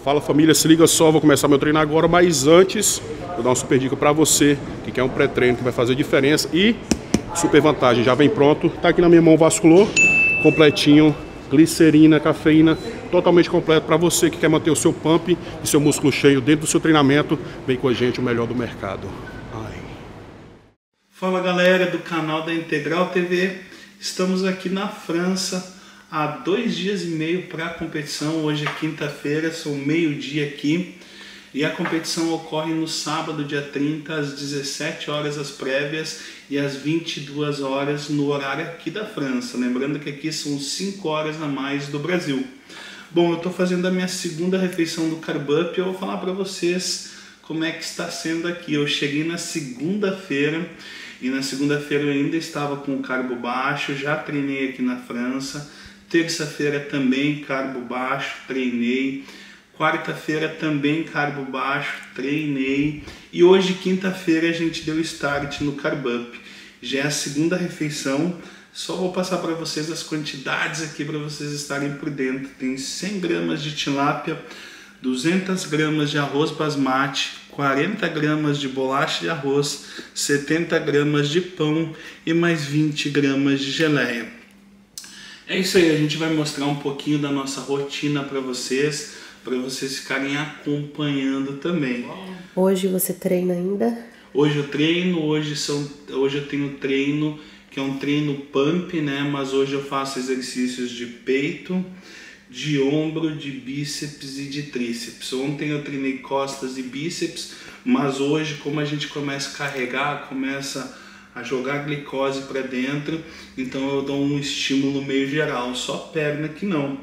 Fala família, se liga só, vou começar meu treino agora, mas antes vou dar uma super dica pra você que quer um pré-treino que vai fazer diferença e super vantagem, já vem pronto, tá aqui na minha mão Vasculor, completinho, glicerina, cafeína, totalmente completo pra você que quer manter o seu pump e seu músculo cheio dentro do seu treinamento. Vem com a gente, o melhor do mercado. Ai. Fala galera do canal da Integral TV, estamos aqui na França há 2 dias e meio para a competição. Hoje é quinta-feira, são meio-dia aqui e a competição ocorre no sábado, dia 30, às 17 horas as prévias e às 22 horas no horário aqui da França. Lembrando que aqui são 5 horas a mais do Brasil. Bom, eu estou fazendo a minha segunda refeição do Carb Up e eu vou falar para vocês como é que está sendo aqui. Eu cheguei na segunda-feira e na segunda-feira eu ainda estava com o carbo baixo, já treinei aqui na França. Terça-feira também carbo baixo, treinei. Quarta-feira também carbo baixo, treinei. E hoje, quinta-feira, a gente deu start no Carb Up. Já é a segunda refeição. Só vou passar para vocês as quantidades aqui para vocês estarem por dentro. Tem 100 gramas de tilápia, 200 gramas de arroz basmati, 40 gramas de bolacha de arroz, 70 gramas de pão e mais 20 gramas de geleia. É isso aí, a gente vai mostrar um pouquinho da nossa rotina para vocês ficarem acompanhando também. Hoje você treina ainda? Hoje eu treino, hoje eu tenho treino que é um treino pump, né? Mas hoje eu faço exercícios de peito, de ombro, de bíceps e de tríceps. Ontem eu treinei costas e bíceps, mas hoje, como a gente começa a carregar, começa a jogar glicose para dentro, então eu dou um estímulo meio geral, só perna que não.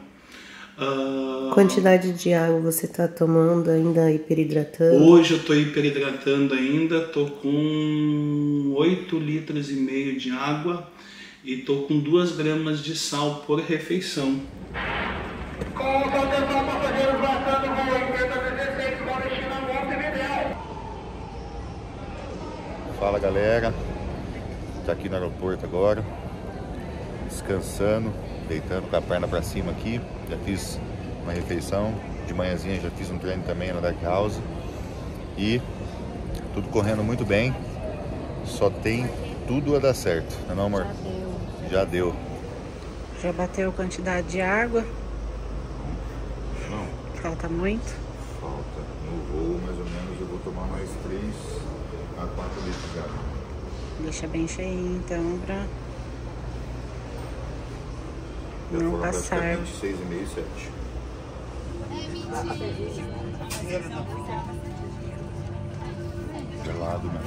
Quantidade de água você está tomando ainda, hiperidratando? Hoje eu estou hiperidratando ainda, estou com 8,5 litros de água e estou com 2 gramas de sal por refeição. Com atenção, passageiros, voltando com 8016, com destino a Montevidéu. Fala galera, tá aqui no aeroporto agora, descansando, deitando com a perna para cima aqui. Já fiz uma refeição, de manhãzinha já fiz um treino também na Dark House e tudo correndo muito bem, só tem tudo a dar certo, não é não, amor? Já deu. Já bateu a quantidade de água? Não. Falta muito? Falta. No voo, mais ou menos, eu vou tomar mais 3 a 4 litros de água. Deixa bem cheinho, então, pra não passar. 6,5 e 7. Gelado, né?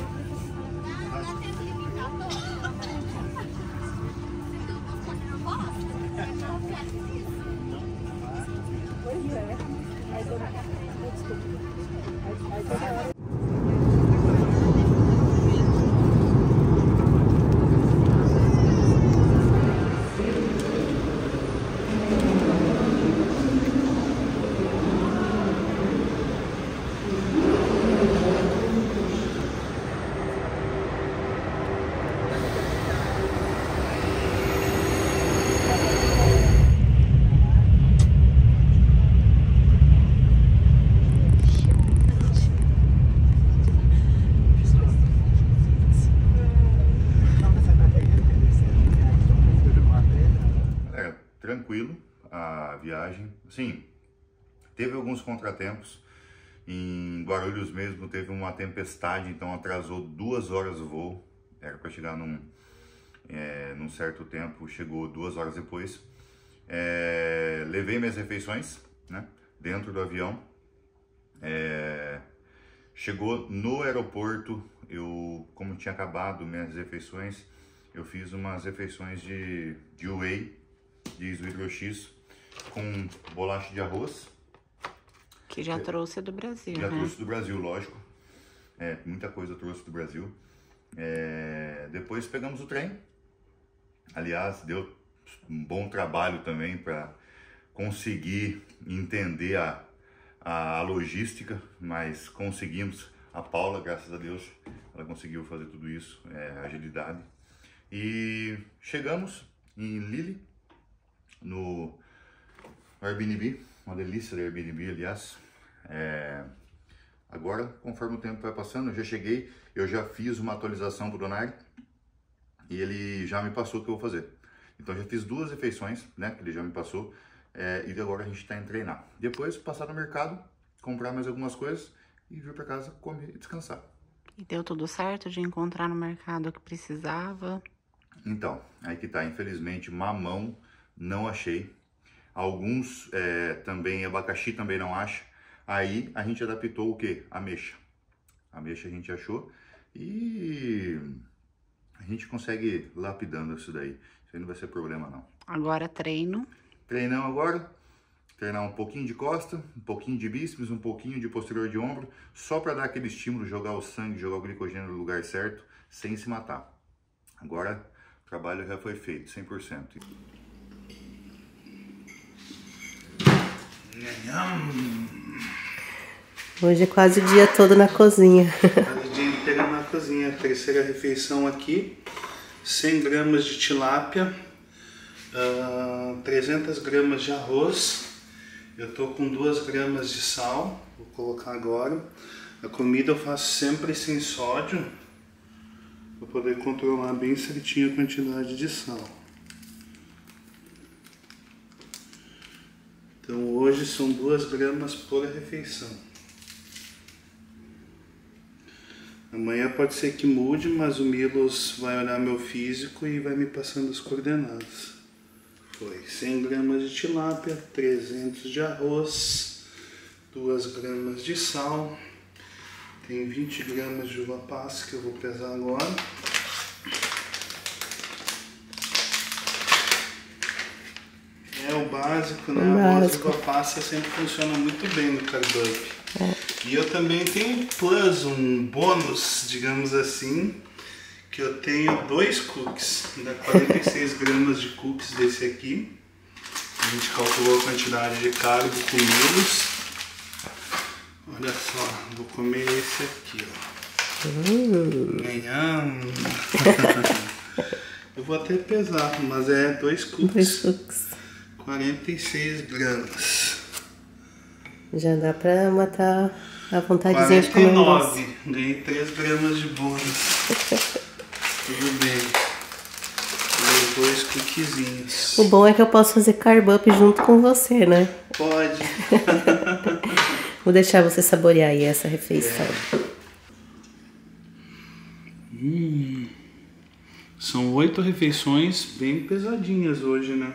Tranquilo a viagem, sim, teve alguns contratempos. Em Guarulhos mesmo teve uma tempestade, então atrasou 2 horas o voo, era para chegar num certo tempo, chegou 2 horas depois. Levei minhas refeições, né, dentro do avião. Chegou no aeroporto, como tinha acabado minhas refeições, eu fiz umas refeições de whey, de Sweet X, com bolacha de arroz. Que já trouxe do Brasil, Já né? trouxe do Brasil, lógico. Muita coisa eu trouxe do Brasil. Depois pegamos o trem. Aliás, deu um bom trabalho também para conseguir entender a logística, mas conseguimos. A Paula, graças a Deus, ela conseguiu fazer tudo isso, agilidade. E chegamos em Lille, no Airbnb, uma delícia de Airbnb, aliás. Agora, conforme o tempo vai passando, eu já cheguei, eu já fiz uma atualização pro Donari e ele já me passou o que eu vou fazer. Então, já fiz 2 refeições, né, que ele já me passou, e agora a gente está em treinar. Depois, passar no mercado, comprar mais algumas coisas e vir para casa comer e descansar. E deu tudo certo de encontrar no mercado o que precisava? Então, aí que tá, infelizmente, mamão não achei. Alguns também, abacaxi também não acha. Aí a gente adaptou o quê? Ameixa. Ameixa a gente achou e a gente consegue lapidando isso daí. Isso aí não vai ser problema não. Agora treino. Treinão agora. Treinar um pouquinho de costa, um pouquinho de bíceps, um pouquinho de posterior de ombro, só para dar aquele estímulo, jogar o sangue, jogar o glicogênio no lugar certo, sem se matar. Agora, o trabalho já foi feito, 100%. Hoje é quase o dia todo na cozinha. Quase o dia inteiro na cozinha. Terceira refeição aqui, 100 gramas de tilápia, 300 gramas de arroz. Eu tô com 2 gramas de sal, vou colocar agora. A comida eu faço sempre sem sódio, para poder controlar bem certinho a quantidade de sal. Então hoje são 2 gramas por refeição. Amanhã pode ser que mude, mas o Milos vai olhar meu físico e vai me passando as coordenadas. Foi 100 gramas de tilápia, 300 de arroz, 2 gramas de sal, tem 20 gramas de uva passa que eu vou pesar agora. É o básico, né? Arroz e uva passa sempre funciona muito bem no Carb Up. E eu também tenho um plus, um bônus, digamos assim, que eu tenho 2 cookies, dá 46 gramas de cookies desse aqui. A gente calculou a quantidade de carbo com Milos. Olha só, vou comer esse aqui, ó. Eu vou até pesar, mas é 2 cookies. 2 cookies. 46 gramas. Já dá pra matar a vontadezinha de comer um doce. 49, ganhei 3 gramas de bônus. Tudo bem. E 2 cookiezinhos. O bom é que eu posso fazer carb up junto com você, né? Pode. Vou deixar você saborear aí essa refeição. São 8 refeições bem pesadinhas hoje, né?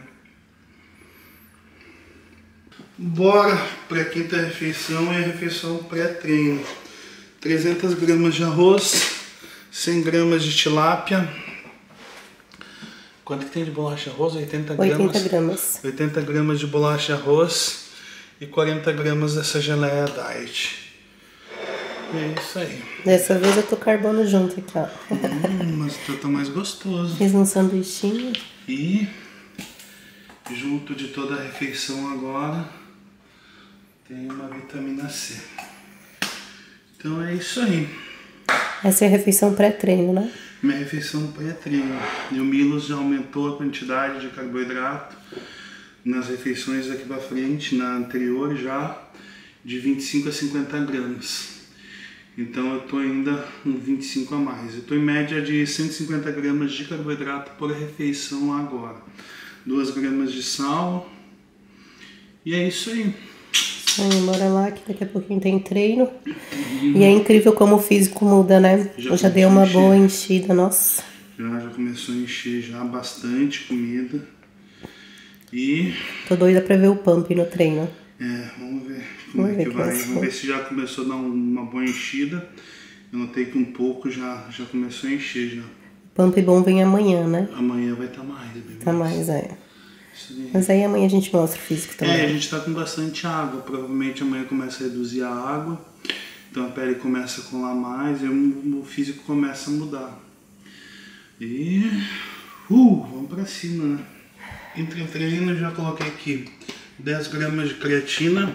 Bora para a quinta refeição, é a refeição pré-treino. 300 gramas de arroz, 100 gramas de tilápia. Quanto que tem de bolacha arroz? 80 gramas? 80 gramas. 80 gramas de bolacha arroz e 40 gramas dessa geleia diet. É isso aí. Dessa vez eu tô carbono junto aqui, ó. Mas tá mais gostoso. Fiz um sanduichinho. E junto de toda a refeição agora tem uma vitamina C. Então é isso aí. Essa é a refeição pré-treino, né? Minha refeição pré-treino. E o Milos já aumentou a quantidade de carboidrato nas refeições daqui pra frente, na anterior já, de 25 a 50 gramas. Então eu tô ainda com 25 a mais. Eu tô em média de 150 gramas de carboidrato por refeição agora. 2 gramas de sal. E é isso aí. Bora lá, que daqui a pouquinho tem treino. E é incrível como o físico muda, né? Eu já dei uma boa enchida, nossa. Já começou a encher já bastante comida. E... tô doida pra ver o pump no treino. Vamos ver como é que vai. Vamos ver se já começou a dar uma boa enchida. Eu notei que um pouco já começou a encher já. O pump bom vem amanhã, né? Amanhã vai estar mais. Tá mais, Mas aí amanhã a gente mostra o físico também. A gente tá com bastante água. Provavelmente amanhã começa a reduzir a água. Então a pele começa a colar mais e o físico começa a mudar. E... vamos pra cima, né? Entre treino já coloquei aqui 10 gramas de creatina,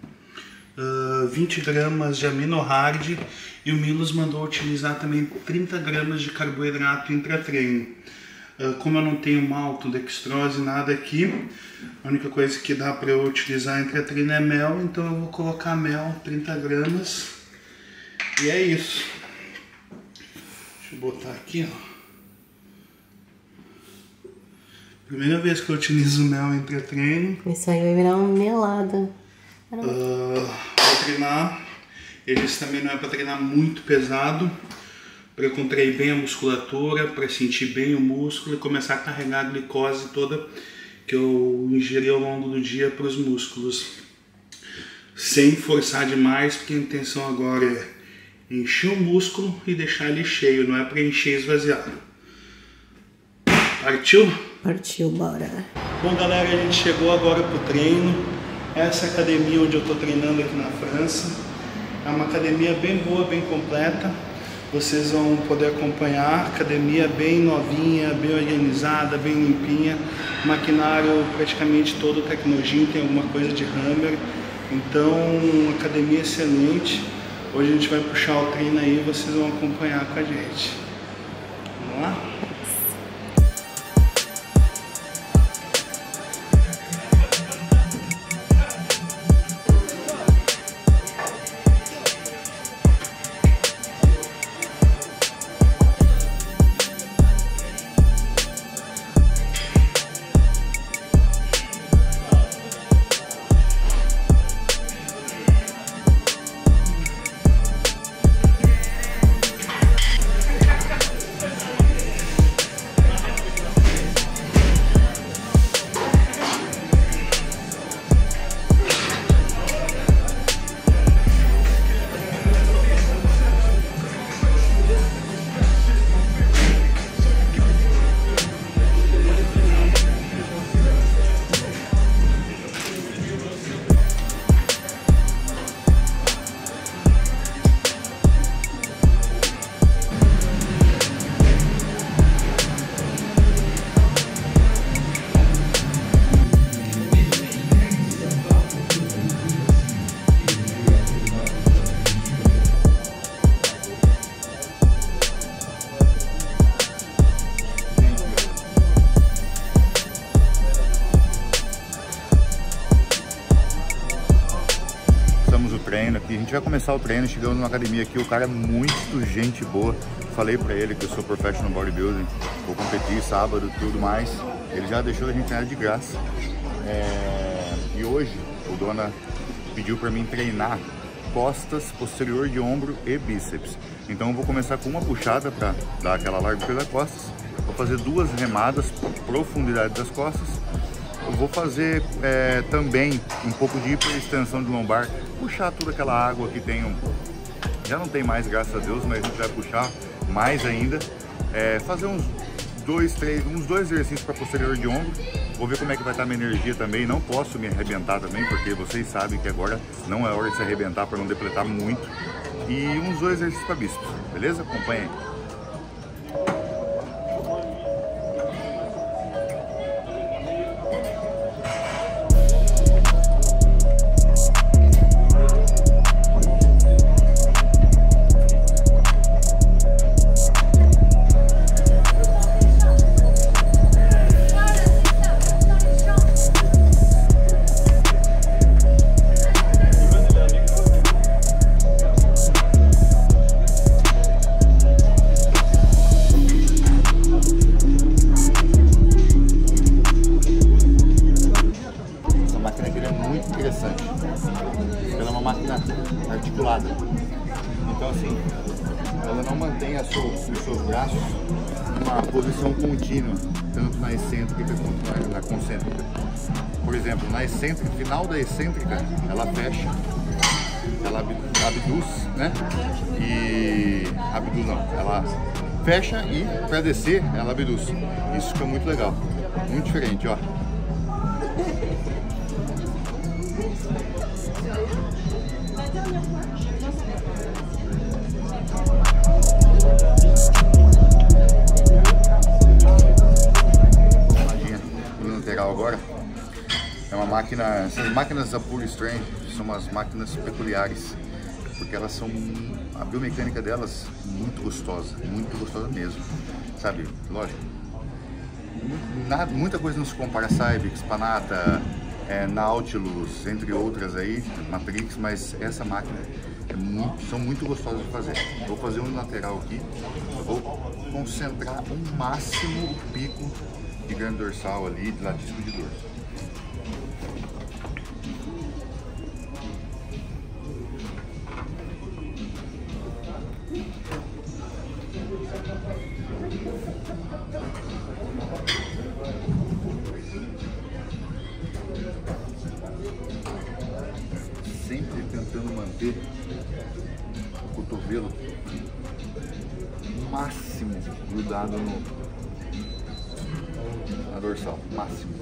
20 gramas de amino hard e o Milos mandou utilizar também 30 gramas de carboidrato intra-treino. Como eu não tenho maltodextrose, nada aqui, a única coisa que dá para eu utilizar entre a treino é mel, então eu vou colocar mel, 30 gramas, e é isso. Deixa eu botar aqui, ó. Primeira vez que eu utilizo mel entre treino. Isso aí vai virar uma melada. Vou treinar, eles também não é para treinar muito pesado, para eu contrair bem a musculatura, para sentir bem o músculo e começar a carregar a glicose toda que eu ingeri ao longo do dia para os músculos. Sem forçar demais, porque a intenção agora é encher o músculo e deixar ele cheio, não é para encher e esvaziar. Partiu? Partiu, bora. Bom, galera, a gente chegou agora pro treino. Essa é a academia onde eu tô treinando aqui na França. É uma academia bem boa, bem completa. Vocês vão poder acompanhar. Academia bem novinha, bem organizada, bem limpinha. Maquinário praticamente todo tecnológico, tem alguma coisa de hammer. Então, academia excelente. Hoje a gente vai puxar o treino aí e vocês vão acompanhar com a gente. Vamos lá? Treino aqui, a gente vai começar o treino, chegando numa academia aqui, o cara é muito gente boa. Falei pra ele que eu sou professional bodybuilding, vou competir sábado e tudo mais. Ele já deixou a gente treinar de graça. E hoje o dona pediu pra mim treinar costas, posterior de ombro e bíceps. Então eu vou começar com uma puxada pra dar aquela largura das costas. Vou fazer 2 remadas, profundidade das costas. Eu vou fazer também um pouco de hiperextensão de lombar, puxar toda aquela água que tem, já não tem mais, graças a Deus, mas a gente vai puxar mais ainda. Fazer uns 2 exercícios para posterior de ombro. Vou ver como é que vai estar a minha energia também. Não posso me arrebentar também, porque vocês sabem que agora não é hora de se arrebentar para não depletar muito. E uns 2 exercícios para bíceps, beleza? Acompanha aí. Ela é uma máquina articulada, então assim, ela não mantém os seus braços numa posição contínua, tanto na excêntrica quanto na concêntrica. Por exemplo, na excêntrica, final da excêntrica, ela fecha, ela abduz, né? E abduz não, ela fecha e para descer ela abduz. Isso fica muito legal, muito diferente, ó. Lateral agora é uma máquina, essas máquinas da Pure Strength são umas máquinas peculiares, porque elas são, a biomecânica delas muito gostosa mesmo, sabe? Lógico, muita coisa não se compara a Cybex, Panata, Nautilus, entre outras aí, Matrix, mas essa máquina são muito gostosas de fazer. Vou fazer um lateral aqui, eu vou concentrar o máximo o pico de grande dorsal ali, de latíssimo de dorso. Sempre tentando manter o cotovelo máximo grudado na dorsal, máximo.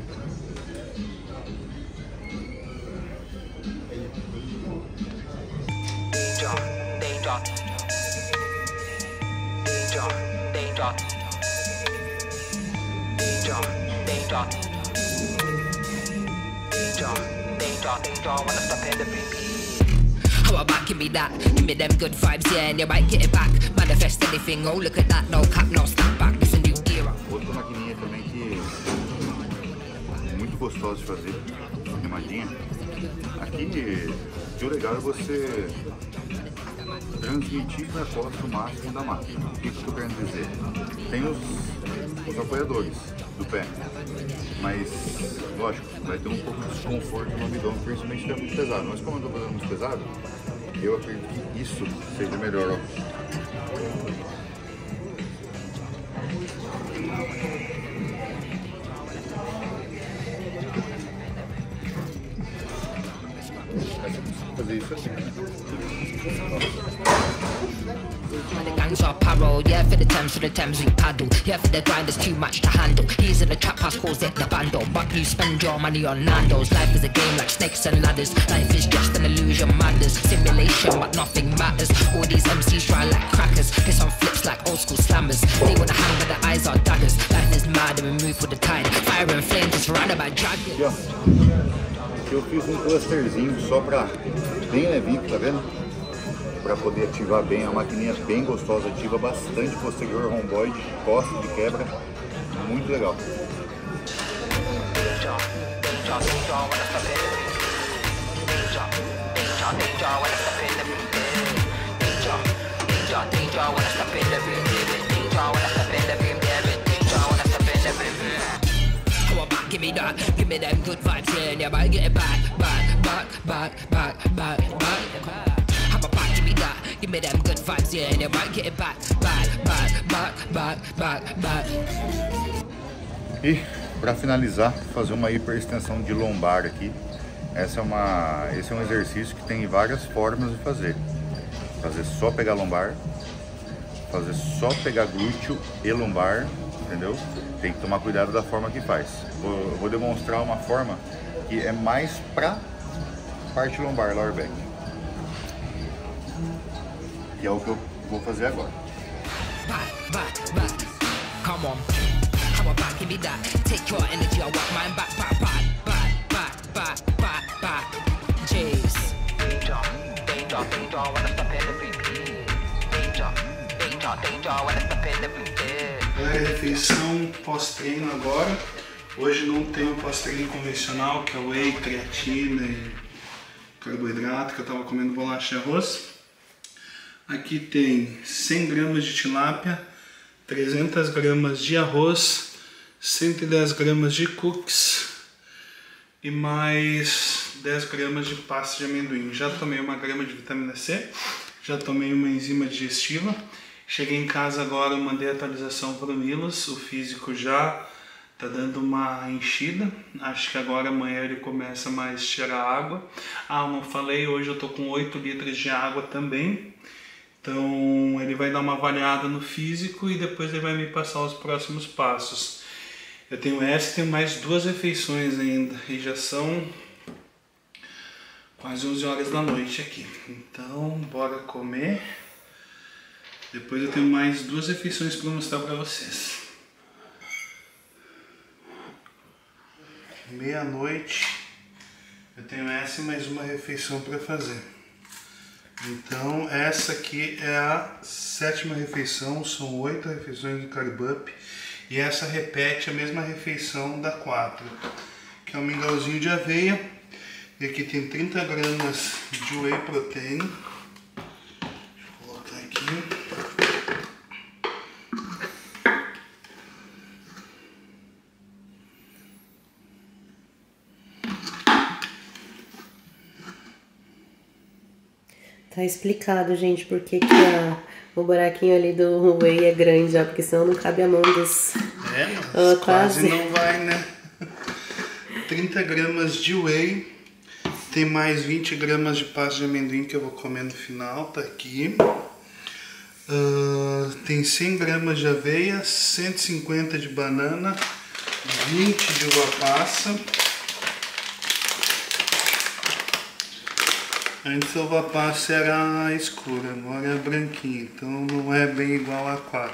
How about give me that? Give me them good vibes, yeah, and you might get it back. Manifest anything, oh look at that, no cap, no snap back. This a new era. Outra maquininha também que é muito gostosa de fazer, remadinha. Aqui o legal é você transmitir para a costa o máximo da máquina. O que eu estou querendo dizer? Tem os apoiadores do pé, mas lógico, vai ter um pouco de desconforto no abdômen, principalmente se é muito pesado. Mas como eu estou fazendo muito pesado, eu acredito que isso seja melhor. Ó. Fazer isso assim. The gangs are paro, yeah, for the Thames we paddle. Yeah, for the grind, there's too much to handle. He's in the trap house, calls it the bando. But you spend your money on Nando's. Life is a game like snakes and ladders. Life is just an illusion, madness. Simulation, but nothing matters. All these MCs try like crackers. Piss on flips like old school slammers. They wanna hang but their eyes are daggers. Life is mad and we move with the tide. Fire and flame, just surrounded by dragons. Aqui, ó. Eu fiz um clusterzinho só pra bem levinho, tá vendo? Para poder ativar bem, a maquininha bem gostosa, ativa bastante posterior, romboide, costa de quebra, muito legal. Give me that, give me them good vibes, yeah, and you might get it back. Have a back, give me that, give me them good vibes, yeah, and you might get it back. E para finalizar, fazer uma hiperextensão de lombar aqui. Esse é um exercício que tem várias formas de fazer. Fazer só pegar lombar, fazer só pegar glúteo e lombar, entendeu? Tem que tomar cuidado da forma que faz. Vou demonstrar uma forma que é mais pra parte lombar, lower back. E é o que eu vou fazer agora. Come on. How about give me that? Take your energy, I want mine back. Jeez. Danger, wanna step in the VP. Danger, wanna step in the VP. Galera, refeição pós-treino agora. Hoje não tem o pós-treino convencional, que é whey, creatina e carboidrato, que eu tava comendo bolacha e arroz. Aqui tem 100 gramas de tilápia, 300 gramas de arroz, 110 gramas de cookies e mais 10 gramas de pasta de amendoim. Já tomei 1 grama de vitamina C, já tomei uma enzima digestiva. Cheguei em casa agora, mandei a atualização para o Milos, o físico já tá dando uma enchida. Acho que agora amanhã ele começa mais a cheirar água. Ah, não falei, hoje eu tô com 8 litros de água também. Então ele vai dar uma avaliada no físico e depois ele vai me passar os próximos passos. Eu tenho essa e tenho mais 2 refeições ainda e já são quase 11 horas da noite aqui. Então bora comer. Depois eu tenho mais 2 refeições para mostrar para vocês. Meia-noite eu tenho essa e mais uma refeição para fazer. Então essa aqui é a 7ª refeição, são 8 refeições de Carb Up E essa repete a mesma refeição da 4, que é um mingauzinho de aveia. E aqui tem 30 gramas de whey protein. Deixa eu colocar aqui. Tá explicado, gente, porque que o buraquinho ali do whey é grande, ó, porque senão não cabe a mão dos... Mas quase não vai, né? 30 gramas de whey, tem mais 20 gramas de pasta de amendoim que eu vou comer no final, tá aqui. Tem 100 gramas de aveia, 150 de banana, 20 de uva passa. Antes a uva passa era escura, agora é branquinha, então não é bem igual a 4.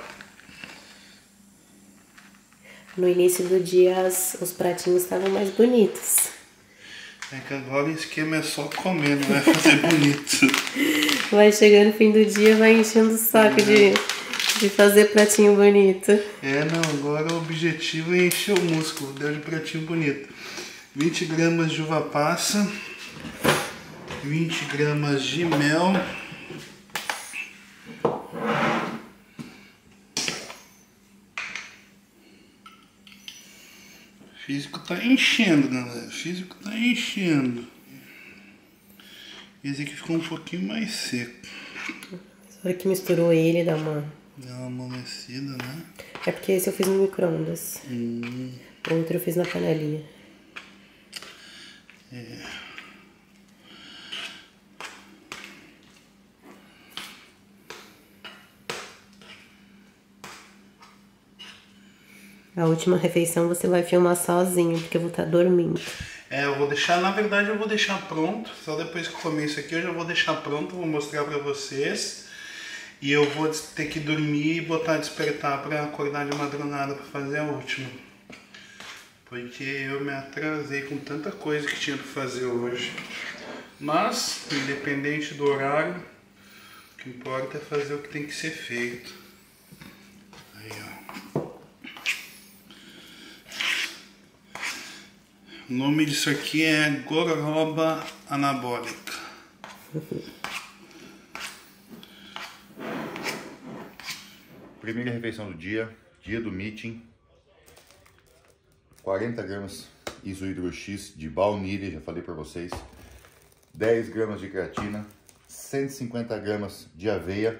No início do dia os pratinhos estavam mais bonitos. É que agora o esquema é só comer, não é fazer bonito. Vai chegando no fim do dia, vai enchendo o saco de fazer pratinho bonito. Não, agora o objetivo é encher o músculo, deu de pratinho bonito. 20 gramas de uva passa. 20 gramas de mel. O físico tá enchendo, galera. O físico tá enchendo. Esse aqui ficou um pouquinho mais seco. Na hora que misturou ele, dá uma amolecida, né? É porque esse eu fiz no micro-ondas. O outro eu fiz na panelinha. A última refeição você vai filmar sozinho, porque eu vou estar dormindo. Eu vou deixar, na verdade eu vou deixar pronto. Só depois que eu comer isso aqui eu já vou deixar pronto, vou mostrar pra vocês. E eu vou ter que dormir e botar despertar pra acordar de madrugada pra fazer a última. Porque eu me atrasei com tanta coisa que tinha pra fazer hoje. Mas, independente do horário, o que importa é fazer o que tem que ser feito. Aí, ó. O nome disso aqui é gororoba anabólica. Primeira refeição do dia do meeting. 40 gramas isohidro X de baunilha, já falei para vocês. 10 gramas de creatina, 150 gramas de aveia,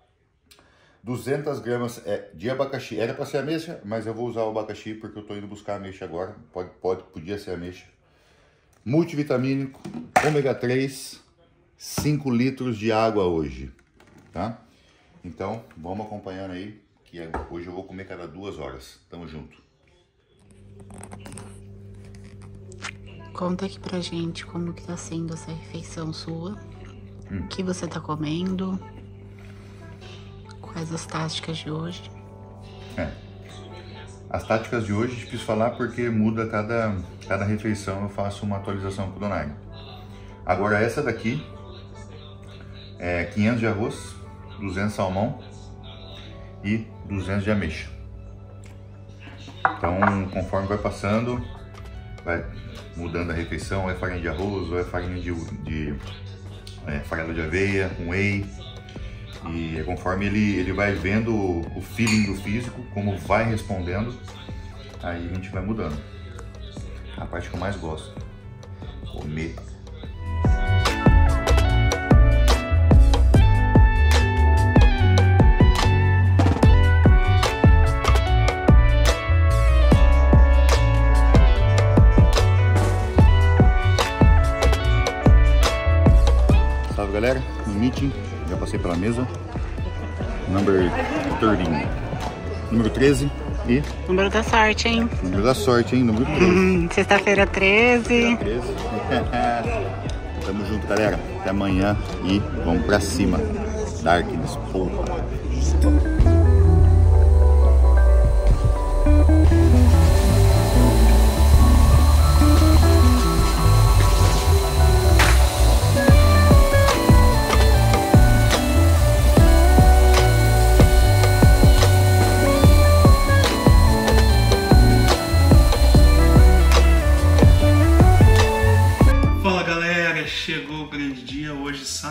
200 gramas de abacaxi. Era para ser ameixa, mas eu vou usar o abacaxi porque eu estou indo buscar a ameixa agora. Podia ser ameixa. Multivitamínico, ômega 3, 5 litros de água hoje, tá? Então, vamos acompanhando aí, que hoje eu vou comer cada 2 horas. Tamo junto. Conta aqui pra gente como que tá sendo essa refeição sua. O que você tá comendo. Quais as táticas de hoje? As táticas de hoje, difícil falar porque muda cada refeição, eu faço uma atualização pro Donai. Agora essa daqui é 500 de arroz, 200 de salmão e 200 de ameixa. Então, conforme vai passando, vai mudando a refeição, ou é farinha de arroz, ou é farinha de farelo de aveia, com whey. E conforme ele vai vendo o feeling do físico, como vai respondendo, aí a gente vai mudando. A parte que eu mais gosto, comer. Salve galera, no meeting, já passei pela mesa. Número 13 e... Número da sorte, hein? Número da sorte, hein? Número 13. Sexta-feira 13. 13. Tamo junto, galera. Até amanhã e vamos pra cima. Darkness, porra.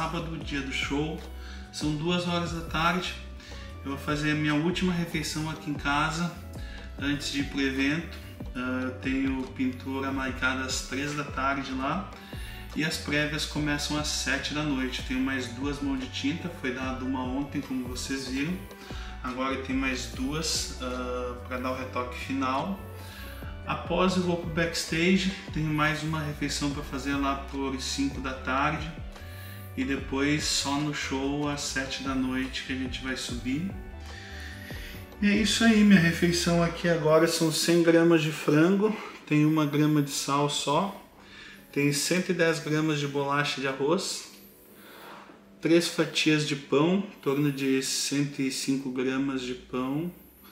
sábado, dia do show. São 2 horas da tarde. Eu vou fazer a minha última refeição aqui em casa antes de ir pro evento. Eu tenho pintura marcada às 3 da tarde lá e as prévias começam às 7 da noite. Eu tenho mais 2 mãos de tinta, foi dado uma ontem, como vocês viram. Agora eu tenho mais 2 para dar o retoque final. Após eu vou pro backstage, tenho mais uma refeição para fazer lá por 5 da tarde e depois só no show às 7 da noite que a gente vai subir. E é isso aí, minha refeição aqui agora são 100 gramas de frango, tem 1 grama de sal só, tem 110 gramas de bolacha de arroz, 3 fatias de pão, em torno de 105 gramas de pão,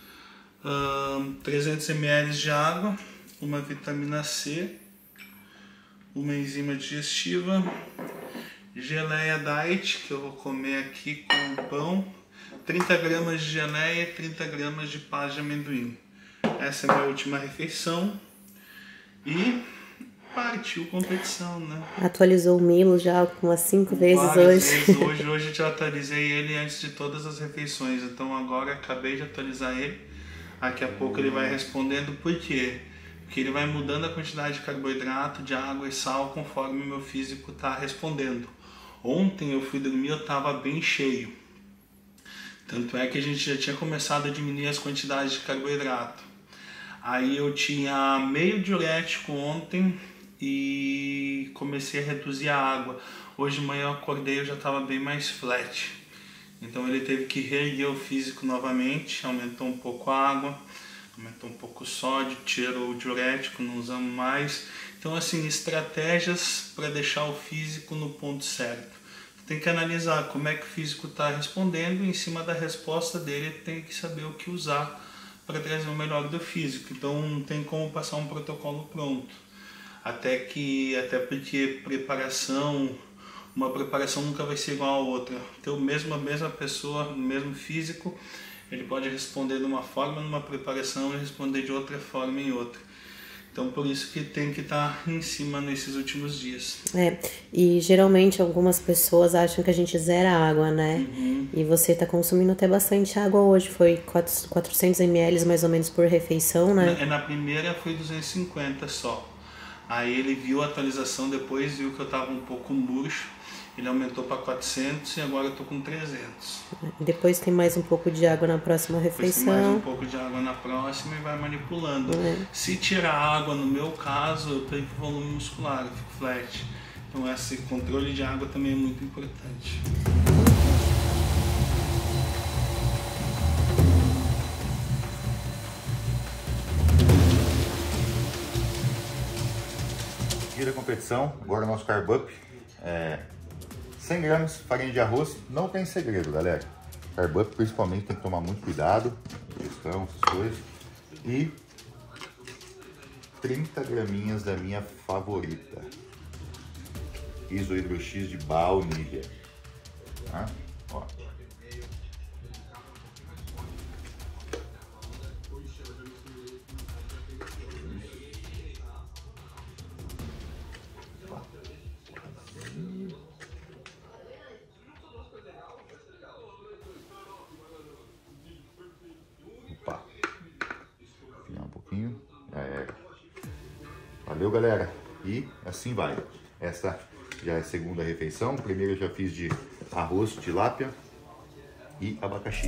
300 ml de água, uma vitamina C, uma enzima digestiva, geleia diet que eu vou comer aqui com o pão, 30 gramas de geleia e 30 gramas de paz de amendoim. Essa é a minha última refeição e partiu competição, né? Atualizou o Milo já umas 5 vezes hoje. Hoje eu já atualizei ele antes de todas as refeições, então agora acabei de atualizar ele. Daqui a pouco ele vai respondendo. Por quê? Porque ele vai mudando a quantidade de carboidrato, de água e sal conforme o meu físico está respondendo. Ontem eu fui dormir, eu estava bem cheio. Tanto é que a gente já tinha começado a diminuir as quantidades de carboidrato. Aí eu tinha meio diurético ontem e comecei a reduzir a água. Hoje de manhã eu acordei, eu já estava bem mais flat. Então ele teve que reerguer o físico novamente, aumentou um pouco a água, aumentou um pouco o sódio, tirou o diurético, não usamos mais. Então assim, estratégias para deixar o físico no ponto certo. Tem que analisar como é que o físico está respondendo e em cima da resposta dele tem que saber o que usar para trazer o melhor do físico. Então não tem como passar um protocolo pronto. Até porque uma preparação nunca vai ser igual a outra. Então a mesma pessoa, o mesmo físico, ele pode responder de uma forma numa preparação e responder de outra forma em outra. Então por isso que tem que estar em cima nesses últimos dias. E geralmente algumas pessoas acham que a gente zera água, né? Uhum. E você está consumindo até bastante água hoje, foi 400 ml mais ou menos por refeição, né? Na primeira foi 250 só. Aí ele viu a atualização depois, viu que eu estava um pouco murcho. Ele aumentou para 400 e agora eu tô com 300. Depois tem mais um pouco de água na próxima refeição. Depois tem mais um pouco de água na próxima e vai manipulando. Se tirar água, no meu caso, eu perco volume muscular, eu fico flat. Então esse controle de água também é muito importante. Dia da competição, agora o nosso carb up. 100 gramas farinha de arroz, não tem segredo, galera. Carb up principalmente tem que tomar muito cuidado, digestão, essas coisas. E 30 graminhas da minha favorita, Isohidro X de baunilha. Tá? Ó. Valeu, galera, e assim vai. Essa já é a segunda refeição. Primeiro eu já fiz de arroz, tilápia e abacaxi.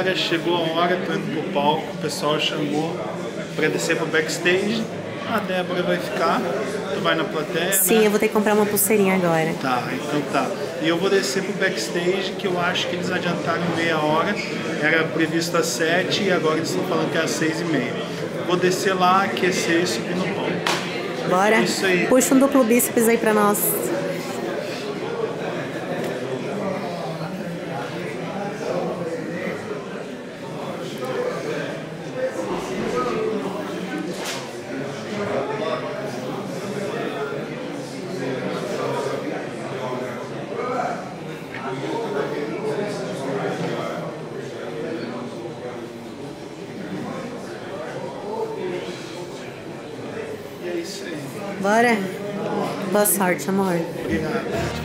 galera, chegou a hora, tô indo pro palco, o pessoal chamou pra descer pro backstage. A Débora vai ficar, tu vai na plateia, Sim, né? eu vou ter que comprar uma pulseirinha agora. Tá, então tá. E eu vou descer pro backstage, que eu acho que eles adiantaram meia hora. Era previsto às 7 e agora eles estão falando que é às 6h30. Vou descer lá, aquecer e subir no palco. Bora? Isso aí. Puxa um duplo bíceps aí pra nós. E é isso aí. Bora? Boa sorte, amor. Obrigado.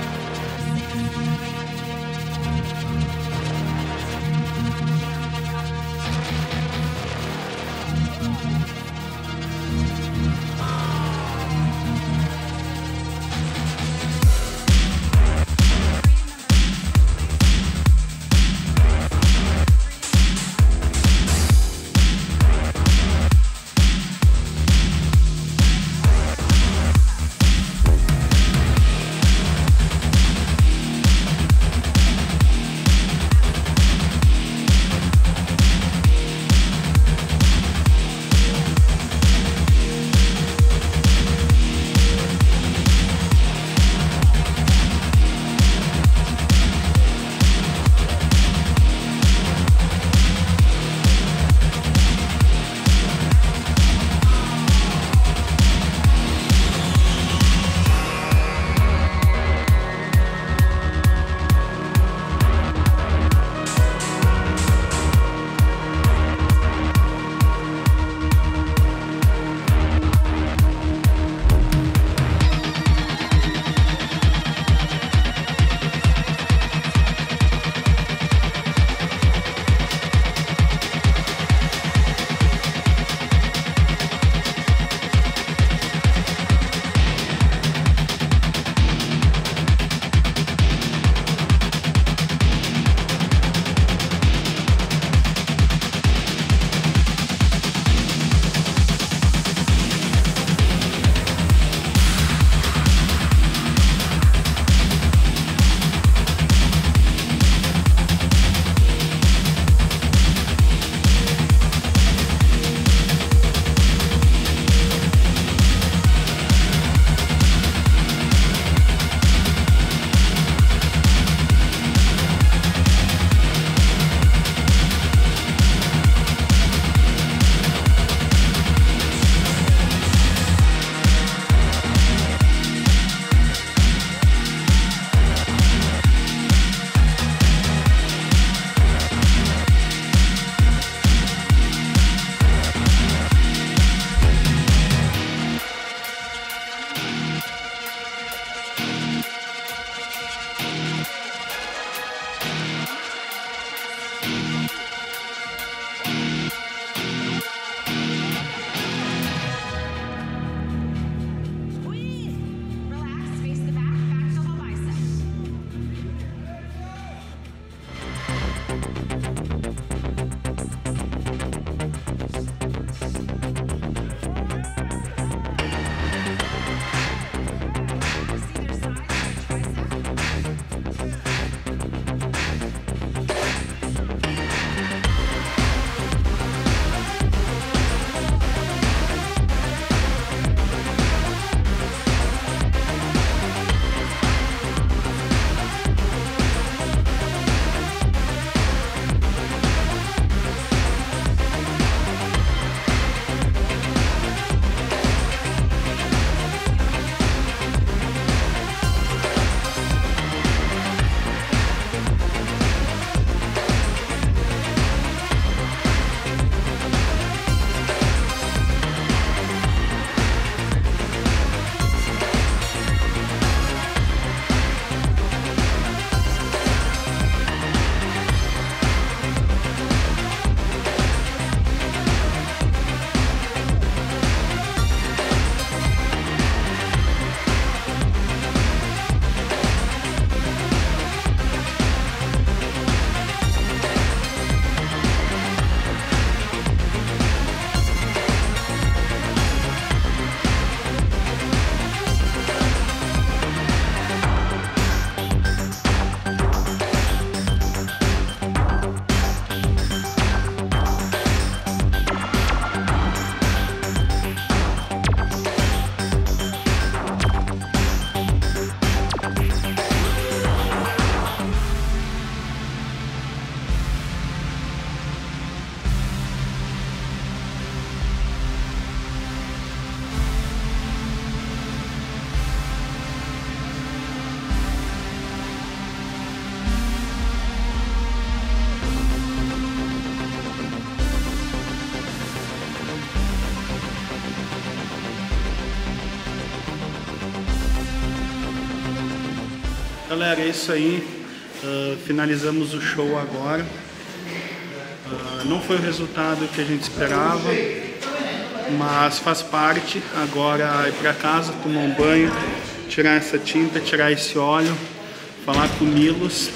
Galera, é isso aí. Finalizamos o show agora. Não foi o resultado que a gente esperava, mas faz parte. Agora ir para casa, tomar um banho, tirar essa tinta, tirar esse óleo, falar com o Milos.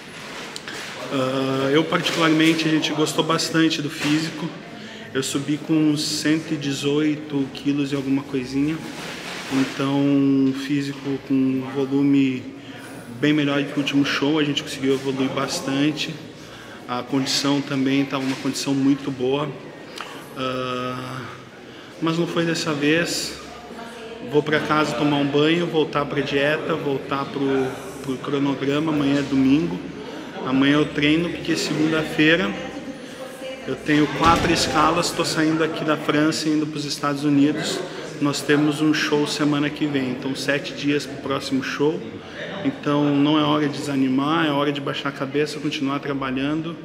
Eu particularmente, a gente gostou bastante do físico. Eu subi com uns 118 quilos e alguma coisinha. Então, físico com volume bem melhor do que o último show. A gente conseguiu evoluir bastante. A condição também estava uma condição muito boa. Mas não foi dessa vez. Vou para casa tomar um banho, voltar para a dieta, voltar para o cronograma. Amanhã é domingo. Amanhã eu treino porque segunda-feira eu tenho 4 escalas. Estou saindo aqui da França e indo para os Estados Unidos. Nós temos um show semana que vem. Então 7 dias para o próximo show. Então não é hora de desanimar, é hora de baixar a cabeça, continuar trabalhando.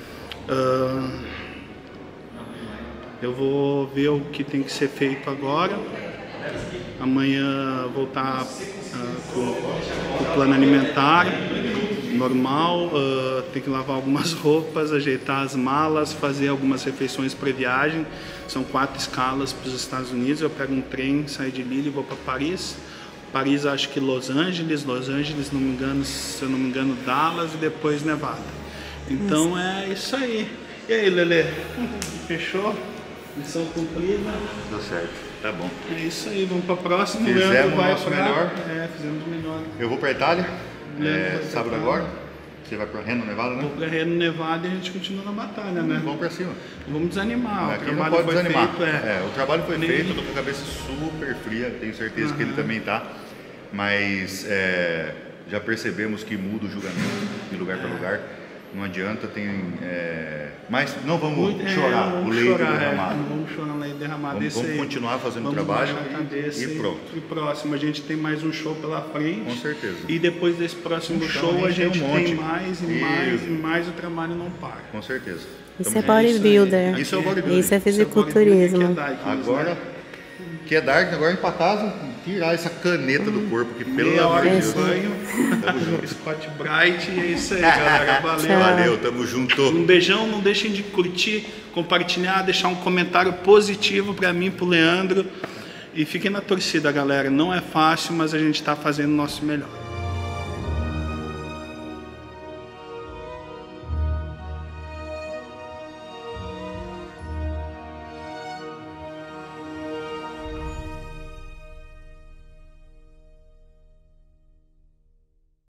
Eu vou ver o que tem que ser feito agora. Amanhã voltar com o plano alimentar normal, tem que lavar algumas roupas, ajeitar as malas, fazer algumas refeições para viagem. São 4 escalas para os Estados Unidos. Eu pego um trem, saio de Lille e vou para Paris. Paris, acho que Los Angeles, se eu não me engano, Dallas e depois Nevada. Então é isso aí. E aí, Lelê? Fechou? Missão cumprida? Deu certo, tá bom. É isso aí, vamos para a próxima. Fizemos o nosso melhor. Fizemos o melhor. Eu vou para Itália, sábado agora. Você vai para Reno, Nevada, né? Vou para Reno, Nevada e a gente continua na batalha, né? Vamos para cima. Vamos desanimar. Aqui não pode desanimar. O trabalho foi feito, eu tô com a cabeça super fria, tenho certeza que ele também tá. Mas já percebemos que muda o julgamento de lugar para lugar. Não adianta, mas não vamos chorar o leite derramado. Não vamos chorar o leite derramado. Vamos continuar fazendo o trabalho e pronto. E próximo, a gente tem mais um show pela frente. Com certeza. E depois desse próximo show a gente tem mais e mais, o trabalho não para. Com certeza. Isso é bodybuilder. Isso é o bodybuilder. Isso é fisiculturismo. Agora, que é dark, agora ir pra casa, tirar essa caneta do corpo, que pelo amor de Deus. Banho, Scott Bright, e é isso aí, galera. Valeu. Valeu, tamo junto. Um beijão, não deixem de curtir, compartilhar, deixar um comentário positivo pra mim, pro Leandro. E fiquem na torcida, galera. Não é fácil, mas a gente tá fazendo o nosso melhor.